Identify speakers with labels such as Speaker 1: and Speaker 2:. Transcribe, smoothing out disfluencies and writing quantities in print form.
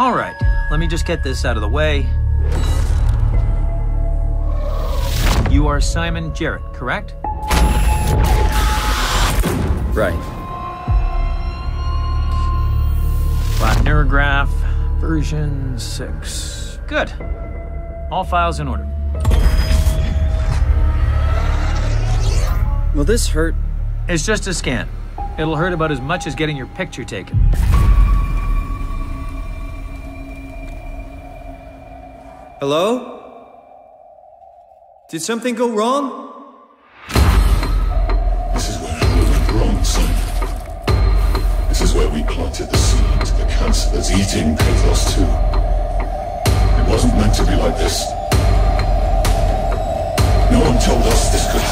Speaker 1: All right, let me just get this out of the way. You are Simon Jarrett, correct?
Speaker 2: Right.
Speaker 1: Lab neurograph, version 6. Good. All files in order.
Speaker 2: Will this hurt?
Speaker 1: It's just a scan. It'll hurt about as much as getting your picture taken.
Speaker 2: Hello? Did something go wrong?
Speaker 3: This is where it went wrong, Simon. This is where we planted the seed to the cancer that's eating Pathos too. It wasn't meant to be like this. No one told us this could happen.